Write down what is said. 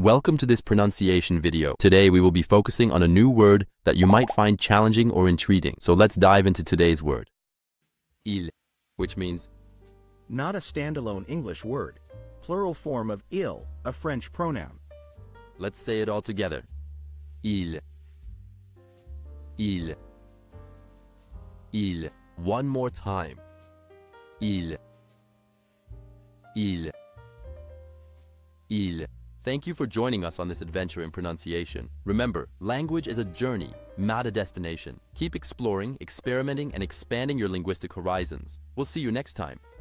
Welcome to this pronunciation video. Today we will be focusing on a new word that you might find challenging or intriguing. So let's dive into today's word. Ils, which means not a standalone English word. Plural form of il, a French pronoun. Let's say it all together. Ils. Ils. Ils. One more time. Ils. Ils. Ils. Thank you for joining us on this adventure in pronunciation. Remember, language is a journey, not a destination. Keep exploring, experimenting, and expanding your linguistic horizons. We'll see you next time.